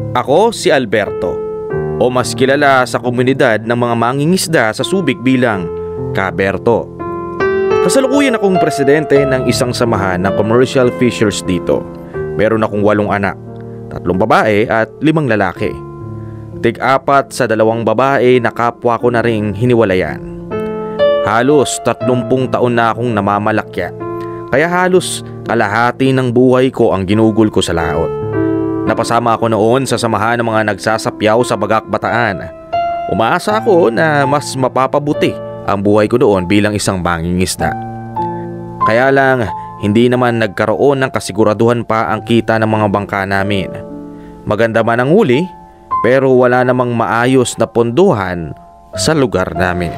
Ako si Alberto, o mas kilala sa komunidad ng mga mangingisda sa Subic bilang Kaberto. Kasalukuyan akong presidente ng isang samahan ng commercial fishers dito. Meron akong 8 anak, 3 babae at 5 lalaki. Tig-4 sa 2 babae na kapwa ko na ring hiniwalayan. Halos 30 taon na akong namamalakya, kaya halos kalahati ng buhay ko ang ginugol ko sa laot. Napasama ako noon sa samahan ng mga nagsasapyaw sa Bagak, Bataan. Umaasa ako na mas mapapabuti ang buhay ko doon bilang isang mangingisda. Kaya lang, hindi naman nagkaroon ng kasiguraduhan pa ang kita ng mga bangka namin. Maganda man ang huli, pero wala namang maayos na ponduhan sa lugar namin.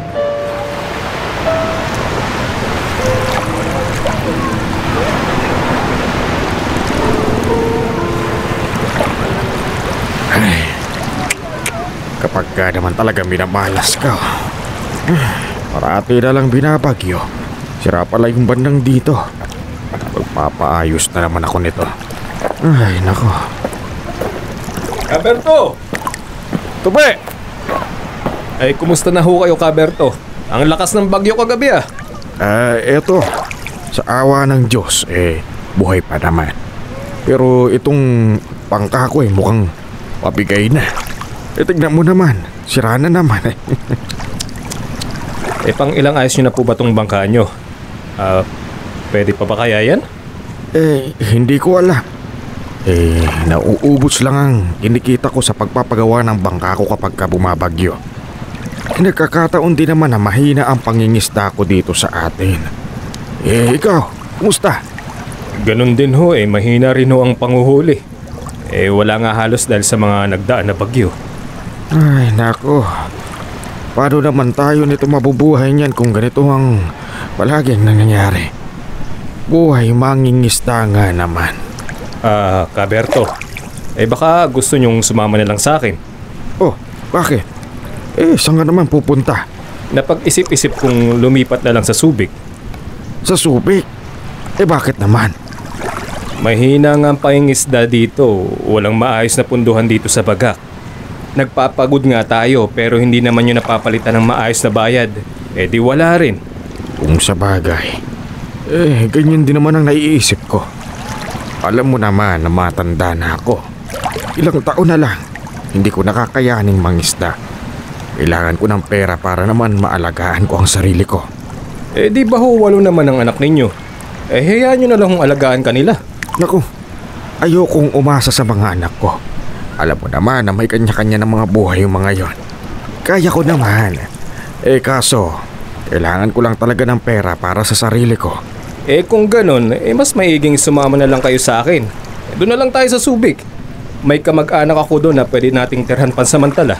Kapag ka naman talaga minabalas ka, parati na lang binabagyo. Sira pala yung bandang dito. Magpapaayos na naman ako nito. Ay, nako. Kaberto! Tube! Ay, kumusta na ho kayo, Kaberto? Ang lakas ng bagyo kagabi ah. Eto. Sa awa ng Diyos, buhay pa naman. Pero itong bangka ko mukhang mabigay na. Tignan mo naman, sira na naman pang ilang ayos nyo na po ba tong bangka nyo? Pwede pa ba kaya yan? Hindi ko alam. Nauubos lang ang kinikita ko sa pagpapagawa ng bangka ko kapag bumabagyo. Nagkakataon din naman na mahina ang pangingisda ko dito sa atin. Ikaw, kumusta? Ganon din ho mahina rin ho ang panguhuli. Wala nga halos dahil sa mga nagdaan na bagyo. Ay, nako. Paano naman tayo nito mabubuhay niyan kung ganito ang palaging nangyayari? Buhay mangingisda nga naman. Kaberto, baka gusto nyong sumama na lang sa akin. Oh, bakit? Saan nga naman pupunta? Napag-isip-isip kong lumipat na lang sa Subic. Sa Subic? Bakit naman? Mahina nga ang pangingisda dito. Walang maayos na punduhan dito sa Bagak. Nagpapagod nga tayo pero hindi naman yun napapalitan ng maayos na bayad. Di wala rin. Kung sa bagay, ganyan din naman ang naiisip ko. Alam mo naman na matanda na ako. Ilang taon na lang, hindi ko nakakayaning mangisda. Kailangan ko ng pera para naman maalagaan ko ang sarili ko. Di ba ho 8 naman ang anak ninyo? Hayaan nyo na lang kung alagaan kanila. Naku, ayokong umasa sa mga anak ko. Alam mo naman na may kanya-kanya ng mga buhay yung mga yon. Kaya ko naman. Kaso, kailangan ko lang talaga ng pera para sa sarili ko. Kung ganon, mas maiging sumama na lang kayo sa akin. Doon na lang tayo sa Subic. May kamag-anak ako doon na pwede nating tirhan pansamantala.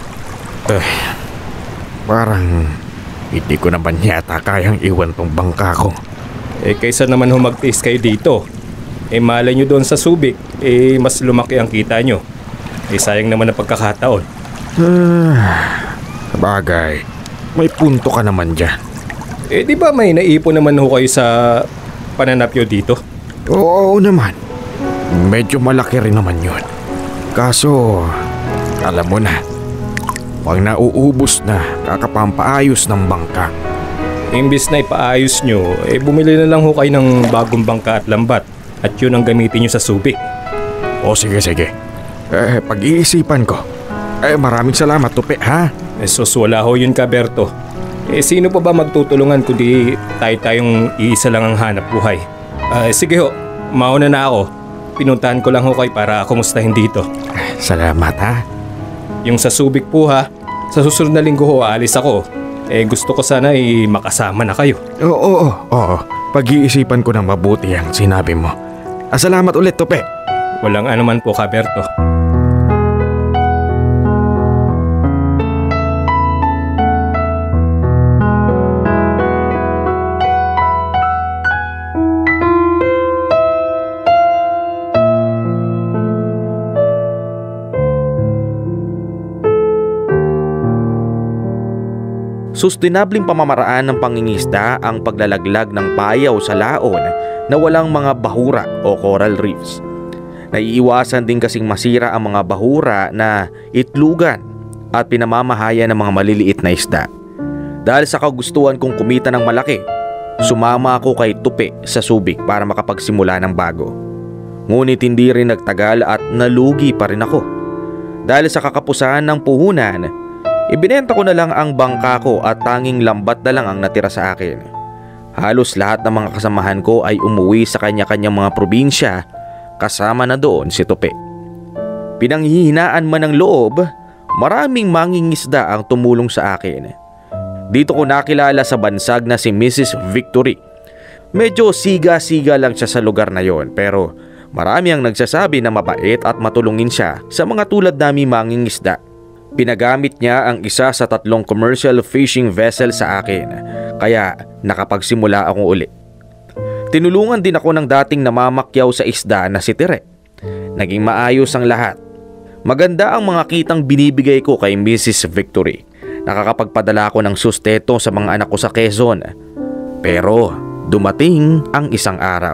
Parang hindi ko naman yata kayang iwan tong bangka ko. Kaysa naman humagtiis kayo dito. Malay nyo doon sa Subic, mas lumaki ang kita nyo. Sayang naman ang pagkakataon. Sabagay, may punto ka naman dyan. Di ba may naipon naman ho kayo sa pananapyo dito? Oo naman. Medyo malaki rin naman yun. Kaso, alam mo na, pag nauubos na, kakapampaayos ng bangka. Imbis na ipaayos nyo, bumili na lang ho kayo ng bagong bangka at lambat. At yun ang gamitin nyo sa Subic. Sige. Pag-iisipan ko. Maraming salamat, Tupi, ha? Sus, wala ho yun, Kaberto. Sino pa ba magtutulungan kundi tayo-tayong iisa lang ang hanap buhay? Sige ho, mauna na ako. Pinuntahan ko lang ho kayo para kumustahin dito. Salamat, ha? Yung sa Subic po, ha? Sa susunod na linggo ho, aalis ako. Gusto ko sana makasama na kayo. Oo. Pag-iisipan ko ng mabuti ang sinabi mo. Salamat ulit, Tupi. Walang anuman po, Kaberto. Sustainableng pamamaraan ng pangingisda ang paglalaglag ng payaw sa laon na walang mga bahura o coral reefs. Naiiwasan din kasing masira ang mga bahura na itlugan at pinamamahaya ng mga maliliit na isda. Dahil sa kagustuhan kong kumita ng malaki, sumama ako kay Tupi sa Subic para makapagsimula ng bago. Ngunit hindi rin nagtagal at nalugi pa rin ako. Dahil sa kakapusahan ng puhunan, ibinenta ko na lang ang bangka ko at tanging lambat na lang ang natira sa akin. Halos lahat ng mga kasamahan ko ay umuwi sa kanya-kanyang mga probinsya, kasama na doon si Tupi. Pinanghihinaan man ng loob, maraming mangingisda ang tumulong sa akin. Dito ko nakilala sa bansag na si Mrs. Victory. Medyo siga-siga lang siya sa lugar na yon, pero marami ang nagsasabi na mabait at matulungin siya sa mga tulad naming mangingisda. Pinagamit niya ang isa sa 3 commercial fishing vessel sa akin, kaya nakapagsimula ako uli. Tinulungan din ako ng dating namamakyaw sa isda na si Tere. Naging maayos ang lahat. Maganda ang mga kitang binibigay ko kay Mrs. Victory. Nakakapagpadala ako ng sustento sa mga anak ko sa Quezon. Pero dumating ang isang araw.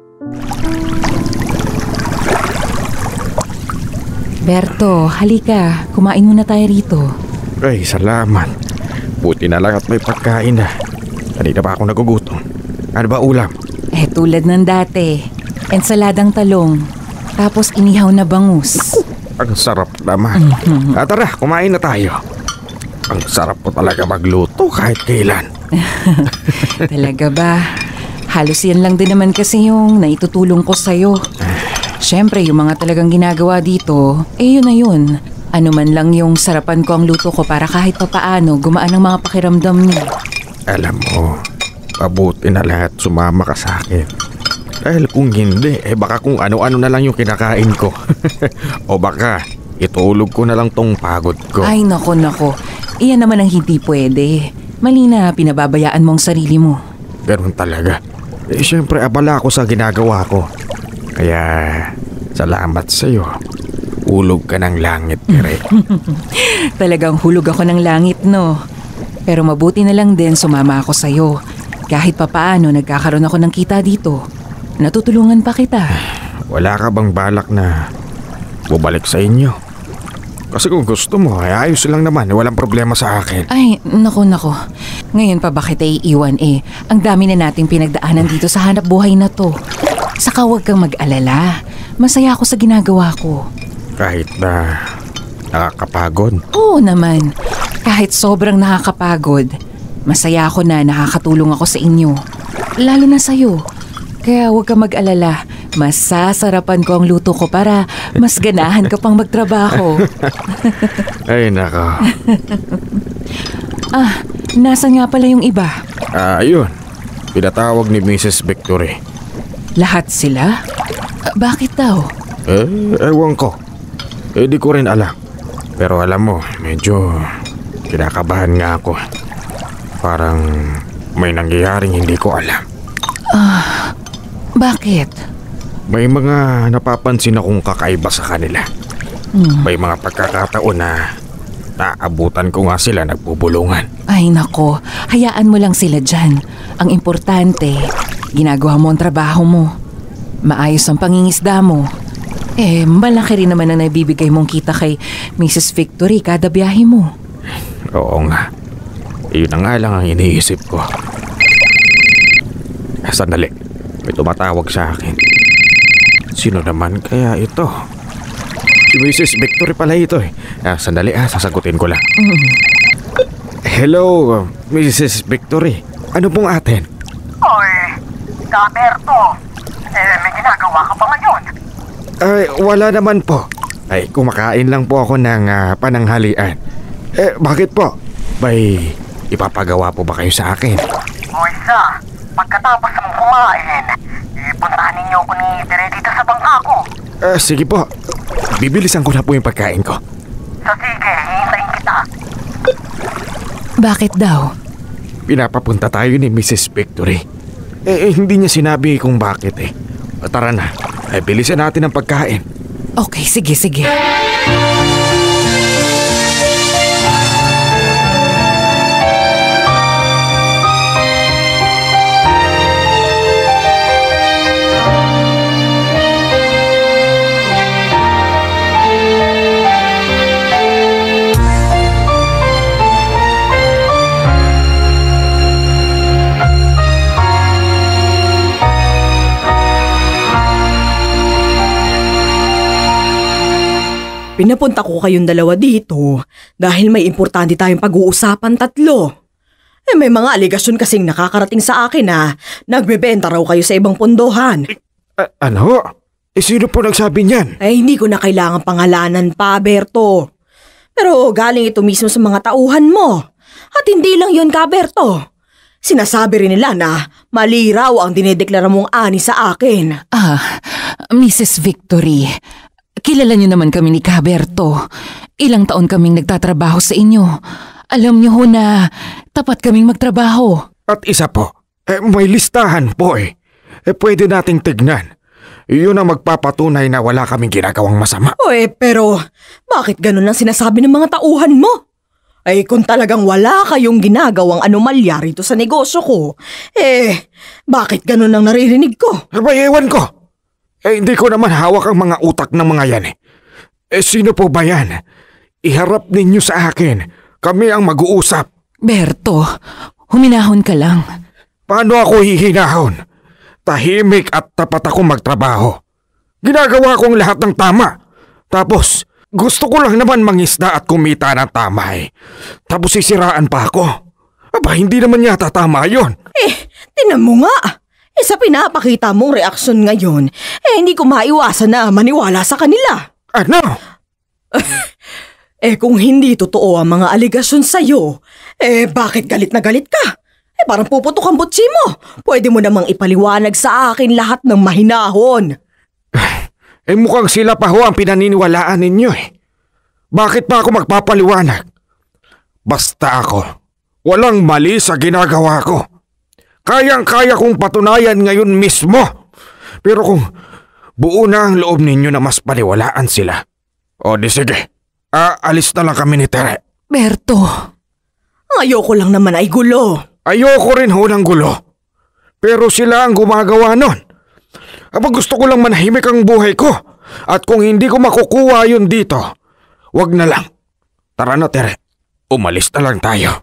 Berto, halika. Kumain muna tayo rito. Ay, salamat. Buti na lang at may pagkain na. Kanina pa ako nagugutom. Ano ba ulam? Tulad ng dati. Ensaladang talong. Tapos inihaw na bangus. Ang sarap naman. Tara, kumain na tayo. Ang sarap po talaga magluto kahit kailan. Talaga ba? Halos yan lang din naman kasi yung naitutulong ko sa'yo. Siyempre, yung mga talagang ginagawa dito, yun na yun. Ano man lang yung sarapan ko ang luto ko para kahit papaano gumaan ang mga pakiramdam niya. Alam mo, mabuti na lahat sumama ka sa akin. Dahil kung hindi, baka kung ano-ano na lang yung kinakain ko. O baka, itulog ko na lang tong pagod ko. Ay, nako. Iyan naman ang hindi pwede. Mali na pinababayaan mo ang sarili mo. Ganun talaga. Siyempre, abala ako sa ginagawa ko. Kaya, salamat sa'yo. Hulog ka ng langit, Tere. Talagang hulog ako ng langit, no? Pero mabuti na lang din sumama ako sa'yo. Kahit papaano nagkakaroon ako ng kita dito. Natutulungan pa kita. Wala ka bang balak na bubalik sa inyo? Kasi kung gusto mo, ayos lang naman. Walang problema sa akin. Ay, nako. Ngayon pa bakit iiwan Ang dami na nating pinagdaanan dito sa hanap buhay na to. Saka huwag kang mag-alala. Masaya ako sa ginagawa ko. Kahit na nakakapagod? Oo naman. Kahit sobrang nakakapagod, masaya ako na nakakatulong ako sa inyo. Lalo na sa'yo. Kaya huwag kang mag-alala. Masasarapan ko ang luto ko para mas ganahan ka pang magtrabaho. Ay, nako. Nasaan nga pala yung iba? Ayun. Pinatawag ni Mrs. Victory. Lahat sila? Bakit daw? Ewan ko. Di ko rin alam. Pero alam mo, medyo kinakabahan nga ako. Parang may nangyayaring hindi ko alam. Bakit? May mga napapansin akong kakaiba sa kanila. May mga pagkakataon na naabutan ko nga sila nagbubulungan. Ay nako, hayaan mo lang sila dyan. Ang importante, ginagawa mo ang trabaho mo. Maayos ang pangingisda mo. Malaki rin naman ang nabibigay mong kita kay Mrs. Victory kada biyahe mo. Oo nga. Yun na nga lang ang iniisip ko. Sandali. May tumatawag sa akin. Sino naman kaya ito? Si Mrs. Victory pala ito Sandali sasagutin ko lang. Hello, Mrs. Victory. Ano pong atin? Oy, Gaberto. May ginagawa ka pa ngayon? Ay, wala naman po. Ay, kumakain lang po ako ng pananghalian. Bakit po? Bay, ipapagawa po ba kayo sa akin? Oy, pagkatapos mong kumain, puntahan ninyo ko ni Tere dito sa bangka ko. Sige po. Bibilisan ko na po yung pagkain ko. So sige, hihintayin kita. Bakit daw? Pinapapunta tayo ni Mrs. Victory. Hindi niya sinabi kung bakit Tara na. Bilisan natin ang pagkain. Okay, sige. pinapunta ko kayong dalawa dito dahil may importante tayong pag-uusapan tatlo. May mga aligasyon kasing nakakarating sa akin na nagbebenta raw kayo sa ibang pondohan. Ano? Sino po nagsabi niyan? Hindi ko na kailangan pangalanan pa, Berto. Pero galing ito mismo sa mga tauhan mo. At hindi lang yun, Berto. Sinasabi rin nila na mali raw ang dinedeklara mong ani sa akin. Mrs. Victory, kilala niyo naman kami ni Berto. Ilang taon kaming nagtatrabaho sa inyo. Alam niyo ho na tapat kaming magtrabaho. At isa po, may listahan po pwede nating tignan. Yun ang magpapatunay na wala kaming ginagawang masama. Pero bakit ganun ang sinasabi ng mga tauhan mo? Kung talagang wala kayong ginagawang anomalya rito sa negosyo ko, bakit ganun ang naririnig ko? Ewan ko. Hindi ko naman hawak ang mga utak ng mga yan. Sino po ba yan? Iharap ninyo sa akin. Kami ang mag-uusap. Berto, huminahon ka lang. Paano ako hihinahon? Tahimik at tapat ako magtrabaho. Ginagawa kong lahat ng tama. Tapos, gusto ko lang naman mangisda at kumita ng tama Tapos sisiraan pa ako. Hindi naman yata tama yun. Tinan mo nga. Sa pinapakita mong reaksyon ngayon, hindi ko maiwasan na maniwala sa kanila. Ano? Kung hindi totoo ang mga aligasyon sa'yo, bakit galit na galit ka? Parang puputok ang butsi mo. Pwede mo namang ipaliwanag sa akin lahat ng mahinahon. Mukhang sila pa ho ang pinaniniwalaan ninyo Bakit pa ako magpapaliwanag? Basta ako, walang mali sa ginagawa ko. Kayang-kaya kong patunayan ngayon mismo. Pero kung buo na ang loob ninyo na mas paniwalaan sila, di sige. Alis na lang kami ni Tere. Berto. Ayoko lang naman ay gulo. Ayoko rin ho ng gulo. Pero sila ang gumagawa nun. Gusto ko lang manahimik ang buhay ko. At kung hindi ko makukuha yun dito, wag na lang. Tara na, Tere. Umalis na lang tayo.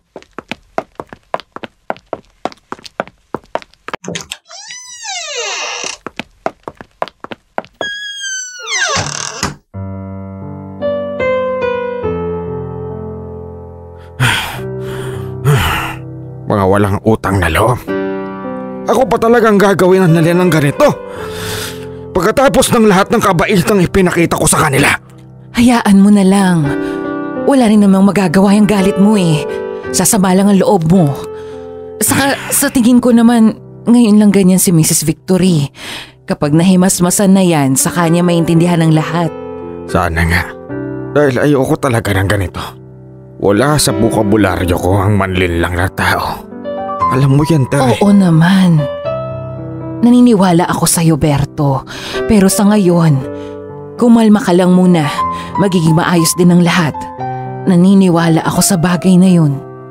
Mga walang utang na loob. Ako pa talagang gagawin nila ng ganito. Pagkatapos ng lahat ng kabaitang ipinakita ko sa kanila. Hayaan mo na lang. Wala rin namang magagawa yung galit mo Sasama lang ang loob mo. Saka sa tingin ko naman, ngayon lang ganyan si Mrs. Victory. Kapag nahimasmasan na yan, saka niya maintindihan ng lahat. Sana nga. Dahil ayoko talaga ng ganito. Wala sa bukabularyo ko ang manlinlang na tao. Alam mo yan, Tere. Oo naman. Naniniwala ako sa'yo, Berto. Pero sa ngayon, kumalma ka lang muna. Magiging maayos din ang lahat. Naniniwala ako sa bagay na yun.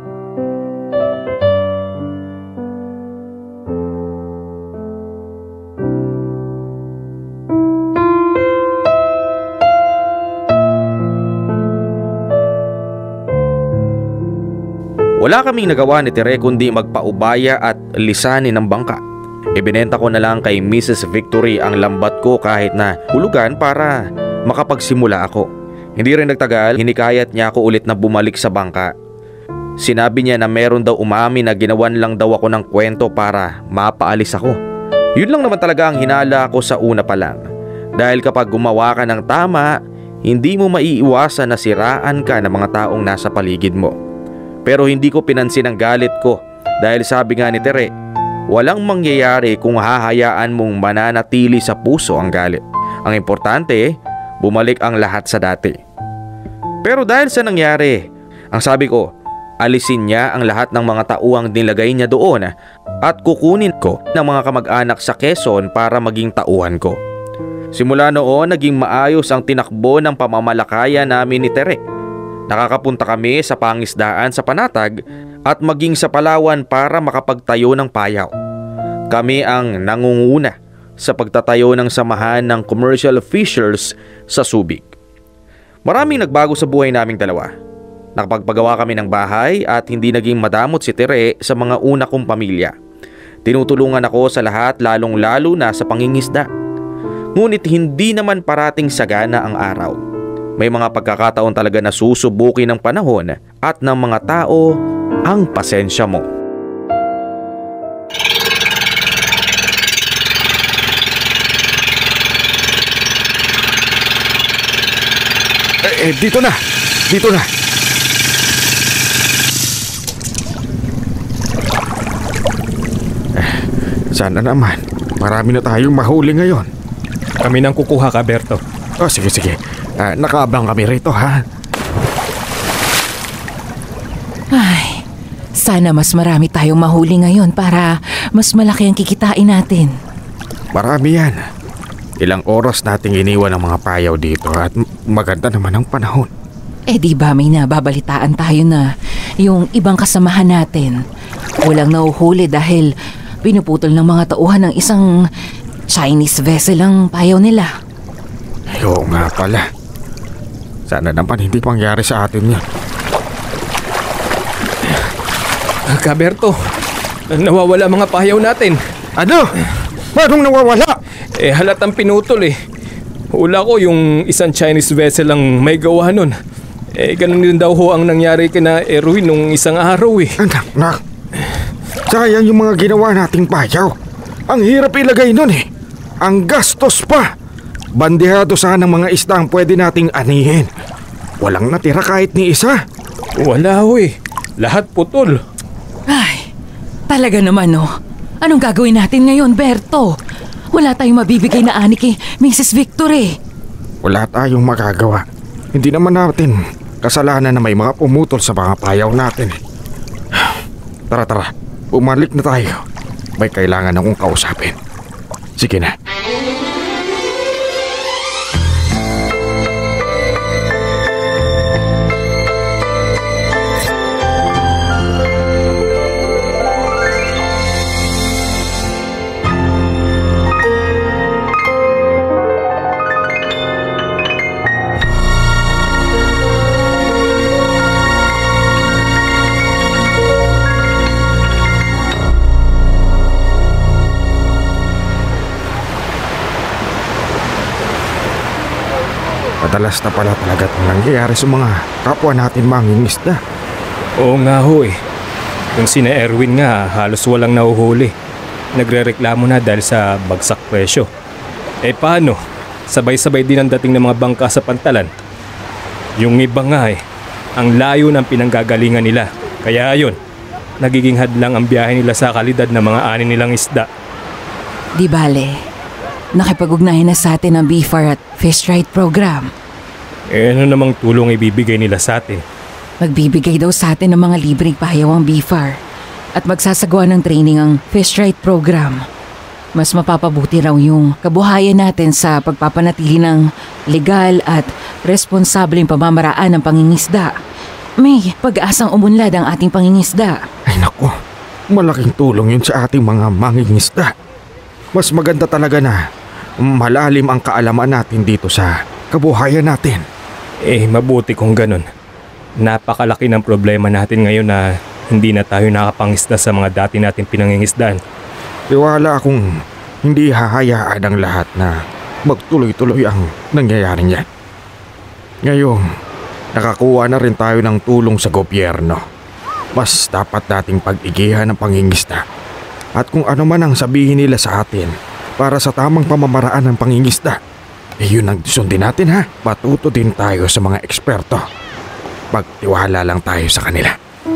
Wala kaming nagawa ni Tere kundi magpaubaya at lisanin ng bangka. Ibinenta ko na lang kay Mrs. Victory ang lambat ko kahit na hulugan para makapagsimula ako. Hindi rin nagtagal, hinikayat niya ako ulit na bumalik sa bangka. Sinabi niya na meron daw umamin na ginawan lang daw ako ng kwento para mapaalis ako. Yun lang naman talaga ang hinala ko sa una pa lang. Dahil kapag gumawa ka ng tama, hindi mo maiiwasan na siraan ka ng mga taong nasa paligid mo. Pero hindi ko pinansin ang galit ko dahil sabi nga ni Tere, walang mangyayari kung hahayaan mong mananatili sa puso ang galit. Ang importante, bumalik ang lahat sa dati. Pero dahil sa nangyari, ang sabi ko, alisin niya ang lahat ng mga tauang nilagay niya doon at kukunin ko ng mga kamag-anak sa Quezon para maging tauhan ko. Simula noon, naging maayos ang tinakbo ng pamamalakaya namin ni Tere. Nakakapunta kami sa pangisdaan sa Panatag at maging sa Palawan para makapagtayo ng payaw. Kami ang nangunguna sa pagtatayo ng samahan ng commercial fishers sa Subic. Maraming nagbago sa buhay naming dalawa. Nakapagpagawa kami ng bahay at hindi naging madamot si Tere sa mga una kong pamilya. Tinutulungan ako sa lahat, lalong-lalo na sa pangingisda. Ngunit hindi naman parating sagana ang araw. may mga pagkakataon talaga na susubukin ng panahon at ng mga tao ang pasensya mo. Dito na! Dito na! Sana naman, marami na tayong mahuli ngayon. Kami nang kukuha, Kaberto. Oh, sige. Nakaabang kami rito, ha? Ay, sana mas marami tayong mahuli ngayon para mas malaki ang kikitain natin. Marami yan. Ilang oras nating iniwan ang mga payaw dito at maganda naman ang panahon. Eh di ba may nababalitaan tayo na yung ibang kasamahan natin walang nahuhuli dahil pinuputol ng mga tauhan ng isang Chinese vessel ang payaw nila. Oo nga pala. Sana naman hindi pangyari sa atin yan. Kaberto, nawawala mga payaw natin. Ano? Anong nawawala? Halatang pinutol eh. Hula ko yung isang Chinese vessel ang may gawa nun. Ganun din daw ho ang nangyari kina Erwin nung isang araw eh. Anak. Sayang yung mga ginawa nating payaw. Ang hirap ilagay nun eh. Ang gastos pa. Bandihado sana ng mga isda ang pwede nating anihin. Walang natira kahit ni isa. Wala ho eh. Lahat putol. Ay, talaga naman oh. Anong gagawin natin ngayon, Berto? Wala tayong mabibigay na ani kay Mrs. Victor eh. Wala tayong magagawa. Hindi naman natin kasalanan na may mga pumutol sa mga payaw natin. Tara. Bumalik na tayo. May kailangan akong kausapin. Sige na. Madalas na pala talaga itong nangyayari sa mga kapwa natin mangingisda. Oo nga ho eh. Yung sina Erwin nga halos walang nahuhuli. Nagrereklamo na dahil sa bagsak presyo. Paano? Sabay-sabay din ang dating ng mga bangka sa pantalan. Yung iba nga ang layo ng pinanggagalingan nila. Kaya ayun, nagiging hadlang ang biyahe nila sa kalidad ng mga ani nilang isda. Di bale, nakipag-ugnayan na sa atin ang BFAR at Fish Right Program. Ano namang tulong ibibigay nila sa atin? Magbibigay daw sa atin ng mga libreng payaw ang BFAR at magsasagawa ng training ang Fish Right Program. Mas mapapabuti raw yung kabuhayan natin sa pagpapanatili ng legal at responsableng pamamaraan ng pangingisda. May pag-asang umunlad ang ating pangingisda. Ay naku, malaking tulong yun sa ating mga mangingisda. Mas maganda talaga na malalim ang kaalaman natin dito sa kabuhayan natin. Mabuti kung ganun. Napakalaki ng problema natin ngayon na hindi na tayo nakapangisda sa mga dati natin pinangingisdaan. Tiwala akong hindi hahayaan ang lahat na magtuloy-tuloy ang nangyayari niyan. Ngayon, nakakuha na rin tayo ng tulong sa gobyerno. Mas dapat nating pag-igihan ang pangingisda. At kung ano man ang sabihin nila sa atin para sa tamang pamamaraan ng pangingisda, yun ang sundin natin ha. Matuto din tayo sa mga eksperto. Magtiwala lang tayo sa kanila.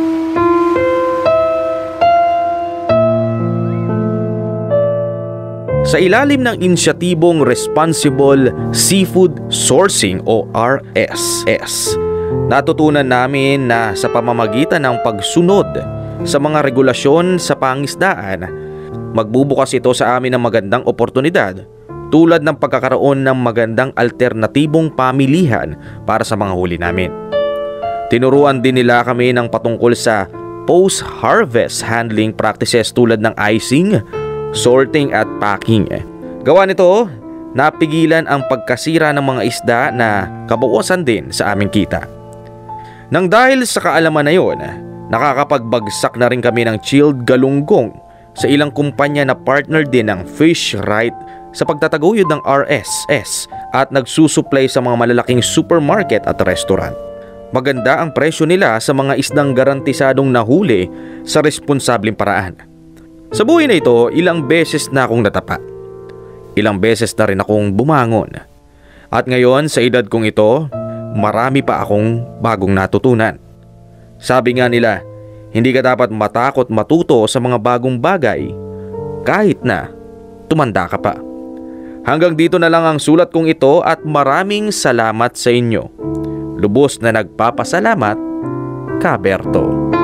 Sa ilalim ng inisyatibong Responsible Seafood Sourcing o RSS, natutunan namin na sa pamamagitan ng pagsunod sa mga regulasyon sa pangisdaan, magbubukas ito sa amin ng magandang oportunidad tulad ng pagkakaroon ng magandang alternatibong pamilihan para sa mga huli namin. Tinuruan din nila kami ng patungkol sa post-harvest handling practices tulad ng icing, sorting at packing. Gawa nito, napigilan ang pagkasira ng mga isda na kabawasan din sa aming kita. Nang dahil sa kaalaman na yon, nakakapagbagsak na rin kami ng chilled galunggong sa ilang kumpanya na partner din ng Fish Right sa pagtataguyod ng RSS at nagsusupply sa mga malalaking supermarket at restaurant. Maganda ang presyo nila sa mga isdang garantisadong nahuli sa responsableng paraan. Sa buhay na ito, ilang beses na akong natapa. Ilang beses na rin akong bumangon. At ngayon sa edad kong ito, marami pa akong bagong natutunan. Sabi nga nila, hindi ka dapat matakot matuto sa mga bagong bagay kahit na tumanda ka pa. Hanggang dito na lang ang sulat kong ito at maraming salamat sa inyo. Lubos na nagpapasalamat, Kaberto.